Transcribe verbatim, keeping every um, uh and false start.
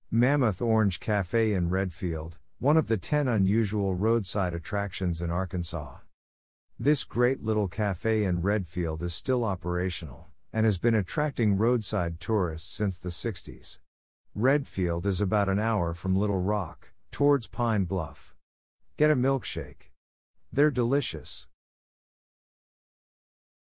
Mammoth Orange Cafe in Redfield, one of the ten unusual roadside attractions in Arkansas. This great little cafe in Redfield is still operational, and has been attracting roadside tourists since the sixties. Redfield is about an hour from Little Rock, towards Pine Bluff. Get a milkshake. They're delicious.